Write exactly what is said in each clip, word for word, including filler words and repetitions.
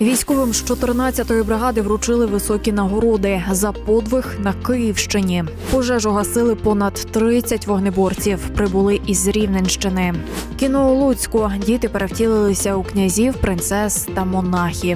Військовим з чотирнадцятої бригади вручили високі нагороди за подвиг на Київщині. Пожежу гасили понад тридцять вогнеборців, прибули із Рівненщини. Кіно у Луцьку. Діти перевтілилися у князів, принцес та монахів.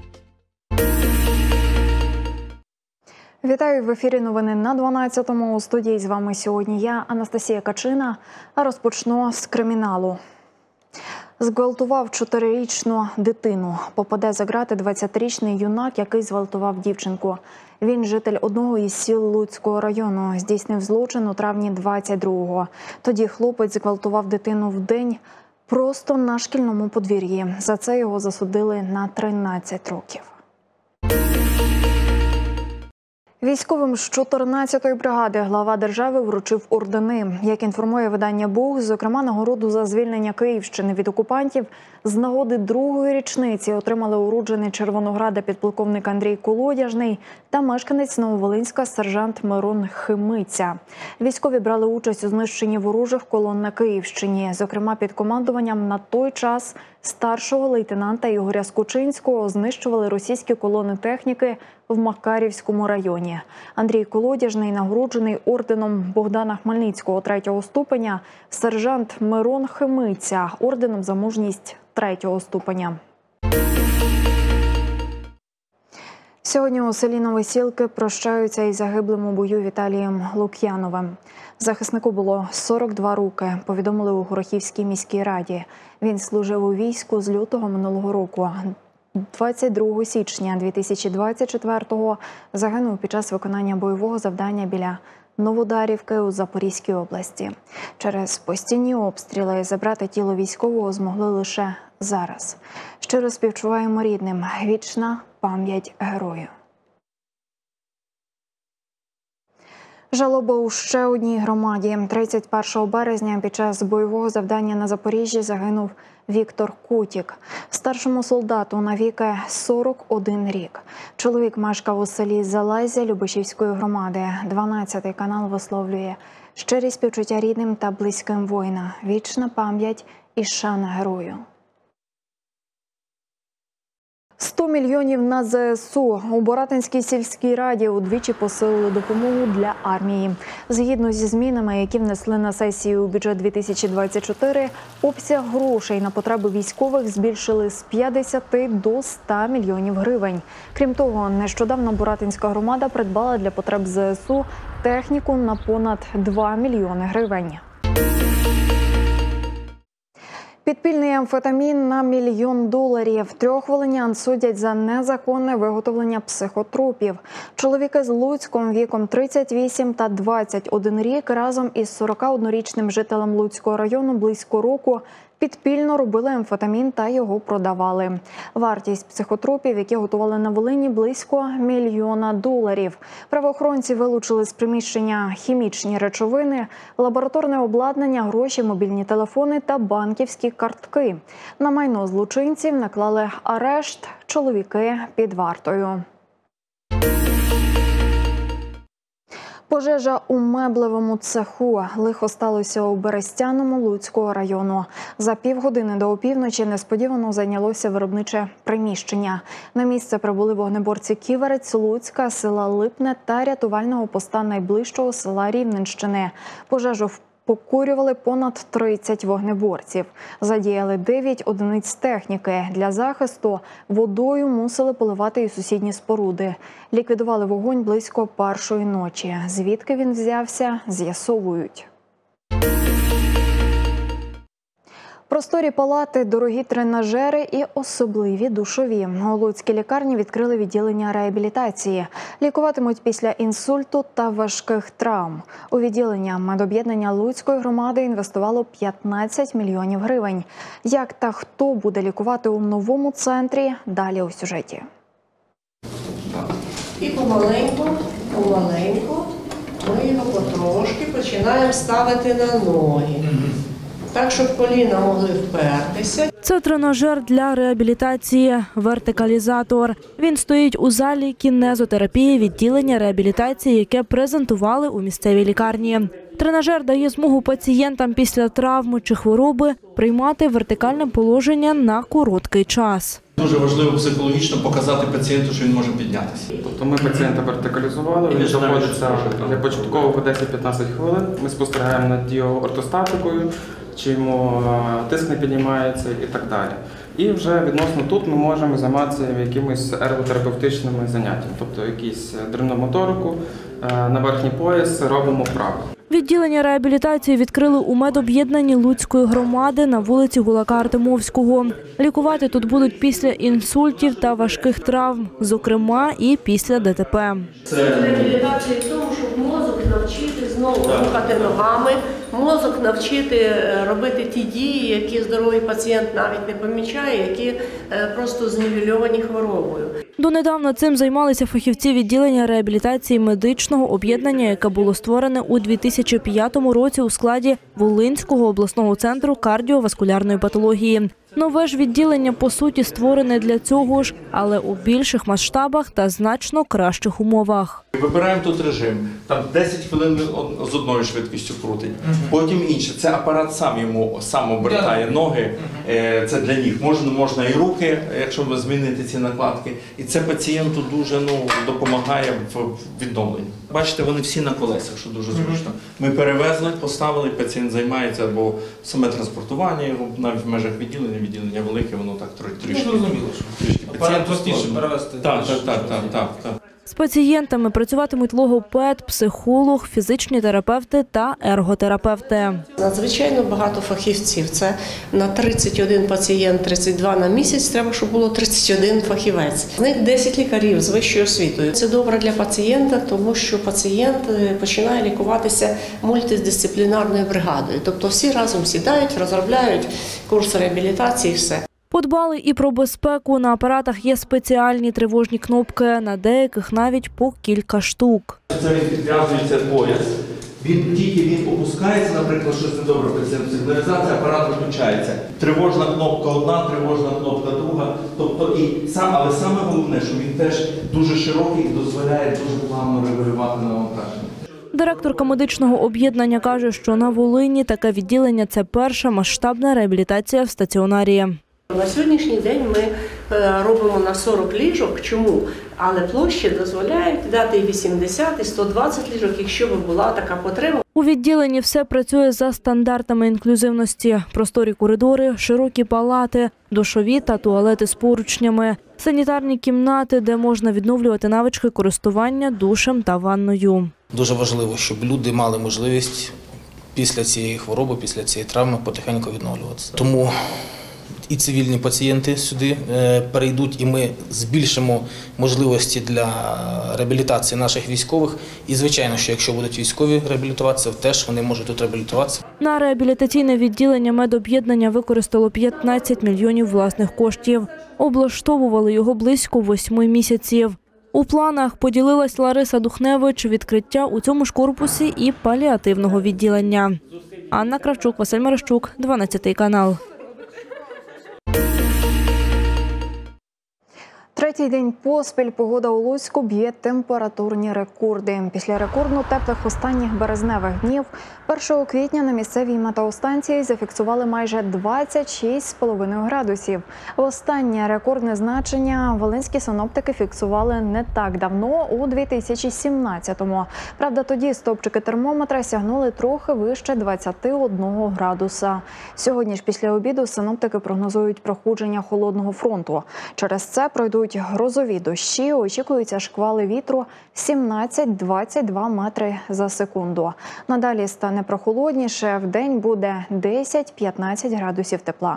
Вітаю, в ефірі новини на дванадцятому. У студії з вами сьогодні я, Анастасія Качина. А розпочну з криміналу. Зґвалтував чотирирічну дитину. Попаде за ґрати двадцятирічний юнак, який зґвалтував дівчинку. Він житель одного із сіл Луцького району. Здійснив злочин у травні двадцять другого. Тоді хлопець зґвалтував дитину вдень просто на шкільному подвір'ї. За це його засудили на тринадцять років. Військовим з чотирнадцятої бригади глава держави вручив ордени. Як інформує видання «Буг», зокрема, нагороду за звільнення Київщини від окупантів з нагоди другої річниці отримали уроджений Червонограда підполковник Андрій Колодяжний та мешканець Нововолинська сержант Мирон Химиця. Військові брали участь у знищенні ворожих колон на Київщині, зокрема під командуванням на той час старшого лейтенанта Ігоря Скучинського знищували російські колони техніки в Макарівському районі. Андрій Колодяжний нагороджений орденом Богдана Хмельницького третього ступеня, сержант Мирон Химиця орденом за мужність третього ступеня. Сьогодні у селі Новосілки прощаються із загиблим у бою Віталієм Лук'яновим. Захиснику було сорок два роки, повідомили у Горохівській міській раді. Він служив у війську з лютого минулого року. двадцять другого січня дві тисячі двадцять четвертого загинув під час виконання бойового завдання біля Новодарівки у Запорізькій області. Через постійні обстріли забрати тіло військового змогли лише зараз. Щиро співчуваємо рідним. Вічна пам'ять герою. Жалоба у ще одній громаді. тридцять першого березня під час бойового завдання на Запоріжжі загинув Віктор Кутік. Старшому солдату навіки сорок один рік. Чоловік мешкав у селі Залезя Любешівської громади. дванадцятий канал висловлює щирі співчуття рідним та близьким воїна. Вічна пам'ять і шана герою. сто мільйонів на зе ес у. У Боратинській сільській раді удвічі посилили допомогу для армії. Згідно зі змінами, які внесли на сесію у бюджет дві тисячі двадцять чотири, обсяг грошей на потреби військових збільшили з п'ятдесяти до ста мільйонів гривень. Крім того, нещодавно Боратинська громада придбала для потреб зе ес у техніку на понад два мільйони гривень. Підпільний амфетамін на мільйон доларів. Трьох волинян судять за незаконне виготовлення психотропів. Чоловіки з Луцьком віком тридцять вісім та двадцять один рік разом із сорокаоднорічним жителем Луцького району близько року підпільно робили амфетамін та його продавали. Вартість психотропів, які готували на Волині, близько мільйона доларів. Правоохоронці вилучили з приміщення хімічні речовини, лабораторне обладнання, гроші, мобільні телефони та банківські картки. На майно злочинців наклали арешт, чоловіки під вартою. Пожежа у меблевому цеху. Лихо сталося у Берестяному Луцького району. За півгодини до опівночі несподівано зайнялося виробниче приміщення. На місце прибули вогнеборці Ківерець, Луцька, села Липне та рятувального поста найближчого села Рівненщини. Пожежу покурювали понад тридцять вогнеборців. Задіяли дев'ять одиниць техніки. Для захисту водою мусили поливати і сусідні споруди. Ліквідували вогонь близько першої ночі. Звідки він взявся, з'ясовують. Просторі палати, дорогі тренажери і особливі душові. У Луцькій лікарні відкрили відділення реабілітації. Лікуватимуть після інсульту та важких травм. У відділення медоб'єднання Луцької громади інвестувало п'ятнадцять мільйонів гривень. Як та хто буде лікувати у новому центрі – далі у сюжеті. І помаленьку, помаленьку ми його потрошки починаємо ставити на ноги. Так, щоб коліна могли впертися. Це тренажер для реабілітації «Вертикалізатор». Він стоїть у залі кінезотерапії відділення реабілітації, яке презентували у місцевій лікарні. Тренажер дає змогу пацієнтам після травми чи хвороби приймати вертикальне положення на короткий час. Дуже важливо психологічно показати пацієнту, що він може піднятися. Тобто ми пацієнта вертикалізували, він знаходиться для початкового десять-п'ятнадцять хвилин. Ми спостерігаємо над діоортостатикою, чи йому тиск не піднімається і так далі. І вже відносно тут ми можемо займатися якимись ерготерапевтичними заняттями, тобто якісь дрібну моторику, на верхній пояс робимо вправи. Відділення реабілітації відкрили у медоб'єднанні Луцької громади на вулиці Гулака Артемовського. Лікувати тут будуть після інсультів та важких травм, зокрема і після ДТП. Реабілітація в тому, щоб мозок навчити знову рухати ногами, мозок навчити робити ті дії, які здоровий пацієнт навіть не помічає, які просто знівельовані хворобою. Донедавна цим займалися фахівці відділення реабілітації медичного об'єднання, яке було створене у дві тисячі п'ятому році у складі Волинського обласного центру кардіоваскулярної патології. Нове ж відділення, по суті, створене для цього ж, але у більших масштабах та значно кращих умовах. Вибираємо тут режим, там десять хвилин з одною швидкістю крутить, потім інше. Це апарат сам йому сам обертає ноги, це для ніг. Можна, можна і руки, якщо ви змінити ці накладки. І це пацієнту дуже ну, допомагає в відновленні. Бачите, вони всі на колесах, що дуже зручно. Ми перевезли, поставили, пацієнт займається, або саме транспортування його, навіть в межах відділення, відділення велике, воно так трішки. Ну, зрозуміло, що апарат простіше перевезти. Так, так, так, так, так, так. З пацієнтами працюватимуть логопед, психолог, фізичні терапевти та ерготерапевти. Надзвичайно багато фахівців. Це на тридцять один пацієнт, тридцять два на місяць, треба, щоб було тридцять один фахівець. З них десять лікарів з вищою освітою. Це добре для пацієнта, тому що пацієнт починає лікуватися мультидисциплінарною бригадою. Тобто всі разом сідають, розробляють курс реабілітації і все. Подбали і про безпеку. На апаратах є спеціальні тривожні кнопки, на деяких навіть по кілька штук. Це він підв'язується пояс. Він тільки він опускається, наприклад, щось недобре пацієнт, сигналізація, апарат виключається. Тривожна кнопка одна, тривожна кнопка друга. Тобто і сам, але саме головне, що він теж дуже широкий і дозволяє дуже плавно регулювати навантаження. Директорка медичного об'єднання каже, що на Волині таке відділення – це перша масштабна реабілітація в стаціонарі. На сьогоднішній день ми робимо на сорок ліжок. Чому? Але площі дозволяють дати і вісімдесят, і сто двадцять ліжок, якщо б була така потреба. У відділенні все працює за стандартами інклюзивності. Просторі коридори, широкі палати, душові та туалети з поручнями, санітарні кімнати, де можна відновлювати навички користування душем та ванною. Дуже важливо, щоб люди мали можливість після цієї хвороби, після цієї травми потихеньку відновлюватися. Тому і цивільні пацієнти сюди перейдуть, і ми збільшимо можливості для реабілітації наших військових. І, звичайно, що якщо будуть військові реабілітуватися, теж вони можуть тут реабілітуватися. На реабілітаційне відділення медоб'єднання використало п'ятнадцять мільйонів власних коштів. Облаштовували його близько восьми місяців. У планах, поділилась Лариса Духневич, відкриття у цьому ж корпусі і паліативного відділення. Анна Кравчук, Василь Мерещук, дванадцятий канал. Третій день поспіль погода у Луцьку б'є температурні рекорди. Після рекордно теплих останніх березневих днів першого квітня на місцевій метеостанції зафіксували майже двадцять шість з половиною градусів. Останнє рекордне значення волинські синоптики фіксували не так давно, у дві тисячі сімнадцятому. Правда, тоді стовпчики термометра сягнули трохи вище двадцяти одного градуса. Сьогодні ж після обіду синоптики прогнозують проходження холодного фронту. Через це пройдуть грозові дощі, очікуються шквали вітру сімнадцять - двадцять два метри за секунду. Надалі стане прохолодніше, вдень буде десять - п'ятнадцять градусів тепла.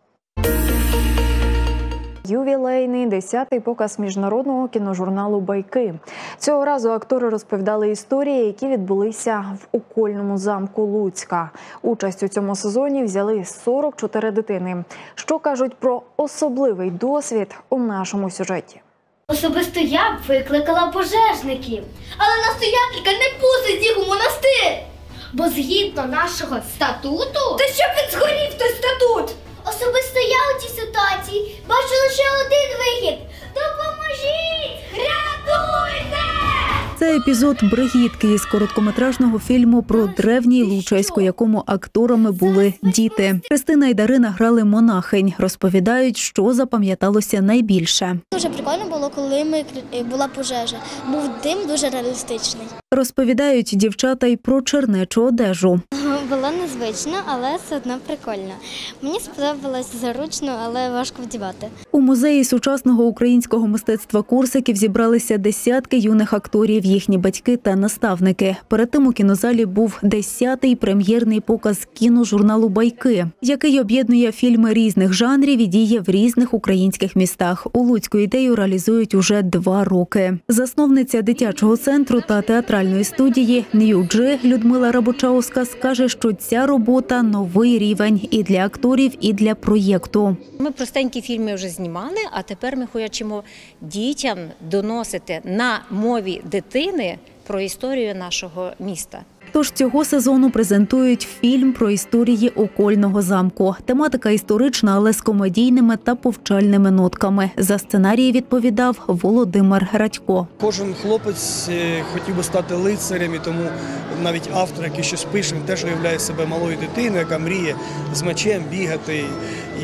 Ювілейний десятий показ міжнародного кіножурналу «Байки». Цього разу актори розповідали історії, які відбулися в Окольному замку Луцька. Участь у цьому сезоні взяли сорок чотири дитини. Що кажуть про особливий досвід у нашому сюжеті? Особисто я б викликала пожежників. Але настоятелька не пустить їх у монастир. Бо згідно нашого статуту... Та щоб він згорів, той статут! Особисто я у цій ситуації бачу лише один вихід. Допоможіть! Рятуйте! Цей епізод «Бригітки» із короткометражного фільму про древній Лучеськ, у якому акторами були діти. Христина і Дарина грали монахинь. Розповідають, що запам'яталося найбільше. Дуже прикольно було, коли ми була пожежа. Був дим дуже реалістичний. Розповідають дівчата й про чернечу одежу. Було незвично, але все одно прикольно. Мені сподобалось зручно, але важко вдівати. У музеї сучасного українського мистецтва Корсаків зібралися десятки юних акторів, їхні батьки та наставники. Перед тим у кінозалі був десятий прем'єрний показ кіножурналу «Байки», який об'єднує фільми різних жанрів і діє в різних українських містах. У Луцьку ідею реалізують уже два роки. Засновниця дитячого центру та театральної студії «Нью-Джи» Людмила Рабочауска скаже, що ця робота – новий рівень і для акторів, і для проєкту. Ми простенькі фільми вже знімали, а тепер ми хочемо дітям доносити на мові дитини про історію нашого міста. Тож цього сезону презентують фільм про історії Окольного замку. Тематика історична, але з комедійними та повчальними нотками. За сценарій відповідав Володимир Радько. Кожен хлопець хотів би стати лицарем, і тому навіть автор, який щось пише, він теж уявляє себе малою дитиною, яка мріє з мечем бігати і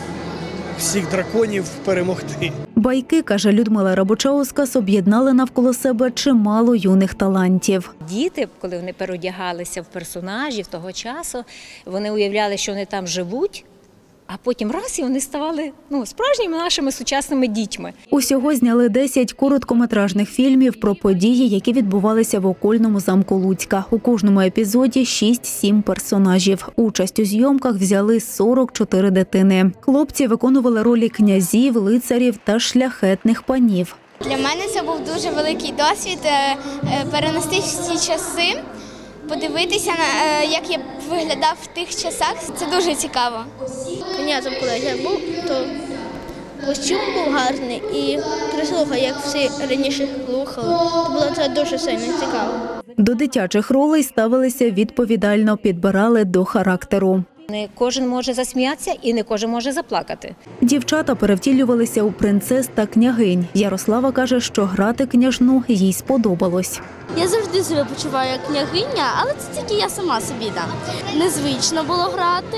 всіх драконів перемогти. «Байки», каже Людмила Рабочауска, об'єднали навколо себе чимало юних талантів. Діти, коли вони переодягалися в персонажів того часу, вони уявляли, що вони там живуть, а потім раз і вони ставали ну, справжніми нашими сучасними дітьми. Усього зняли десять короткометражних фільмів про події, які відбувалися в Окольному замку Луцька. У кожному епізоді шість-сім персонажів. Участь у зйомках взяли сорок чотири дитини. Хлопці виконували ролі князів, лицарів та шляхетних панів. Для мене це був дуже великий досвід перенести всі часи, подивитися, як я виглядав в тих часах. Це дуже цікаво. Князем, коли я був, то костюм був гарний і прислуха, як всі раніше слухали. То було це дуже сильно цікаво. До дитячих ролей ставилися відповідально, підбирали до характеру. Не кожен може засміятися і не кожен може заплакати. Дівчата перевтілювалися у принцес та княгинь. Ярослава каже, що грати княжну їй сподобалось. Я завжди себе почуваю як княгиня, але це тільки я сама собі дам. Незвично було грати,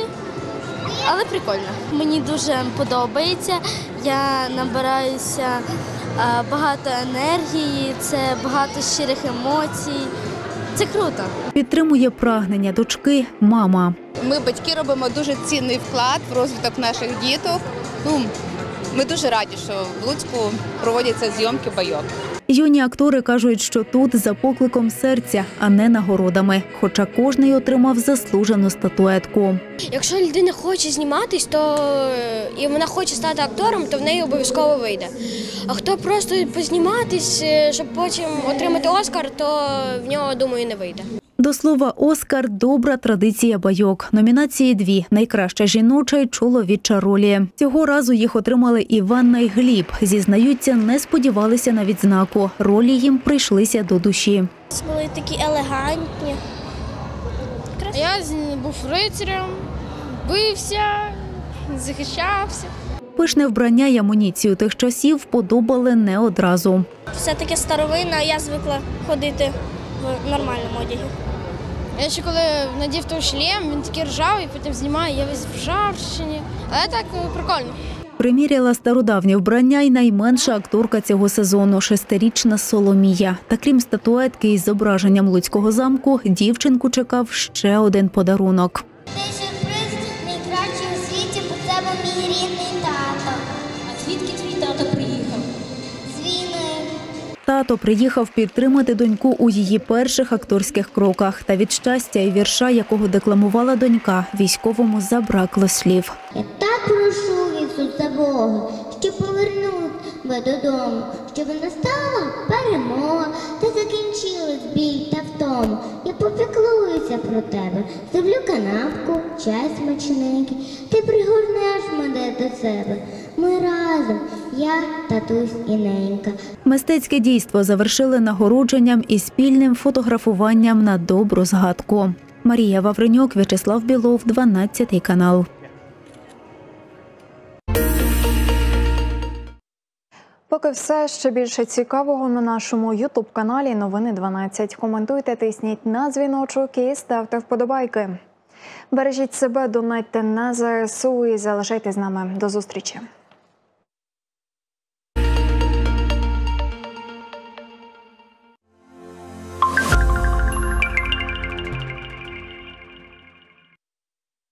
але прикольно. Мені дуже подобається, я набираюся багато енергії, це багато щирих емоцій. Це круто. Підтримує прагнення дочки мама. Ми, батьки, робимо дуже цінний вклад в розвиток наших діток. Ну, ми дуже раді, що в Луцьку проводяться зйомки «Байок». Юні актори кажуть, що тут за покликом серця, а не нагородами. Хоча кожний отримав заслужену статуетку. Якщо людина хоче зніматись, то і вона хоче стати актором, то в неї обов'язково вийде. А хто просто позніматись, щоб потім отримати Оскар, то в нього, думаю, не вийде. До слова, Оскар – добра традиція «Байок». Номінації дві – найкраща жіноча і чоловіча ролі. Цього разу їх отримали Іванна і Гліб. Зізнаються, не сподівалися на відзнаку. Ролі їм прийшлися до душі. Були такі елегантні. Я був рицарем, бився, захищався. Пишне вбрання й амуніцію тих часів вподобали не одразу. Все-таки старовина, я звикла ходити в нормальному одязі. Я ще коли надів той шлем, він такий ржавий, потім знімаю, я весь в ржавчині. Але так прикольно. Приміряла стародавнє вбрання й найменша акторка цього сезону – шестирічна Соломія. Та крім статуетки із зображенням Луцького замку, дівчинку чекав ще один подарунок. Цей сюрприз найкращий у світі, бо це був мій рідний тато. А звідки твій тато приїхав? З війни. Тато приїхав підтримати доньку у її перших акторських кроках. Та від щастя і вірша, якого декламувала донька, військовому забракло слів. Я так прошу Ісуса Бога, щоб повернув тебе додому, щоб настала перемога, та закінчилась біль та втома. Я попіклуюся про тебе, зроблю канапку, чай смачненький, ти пригорнеш мене до себе. Ми разом, я, татусь і ненька. Мистецьке дійство завершили нагородженням і спільним фотографуванням на добру згадку. Марія Вавренюк, В'ячеслав Білов, дванадцятий канал. Поки поки все. Ще більше цікавого на нашому ютуб-каналі Новини дванадцять. Коментуйте, тисніть на дзвіночок і ставте вподобайки. Бережіть себе, донатьте на ЗСУ і залишайтесь з нами. До зустрічі.